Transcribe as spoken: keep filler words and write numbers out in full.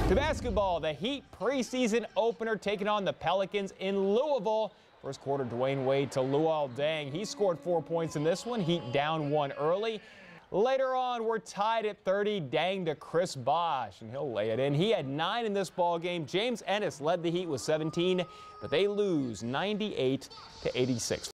To basketball, the Heat preseason opener taking on the Pelicans in Louisville. First quarter, Dwayne Wade to Luol Deng. He scored four points in this one. Heat down one early. Later on, we're tied at thirty. Deng to Chris Bosh, and he'll lay it in. He had nine in this ball game. James Ennis led the Heat with seventeen, but they lose ninety-eight to eighty-six.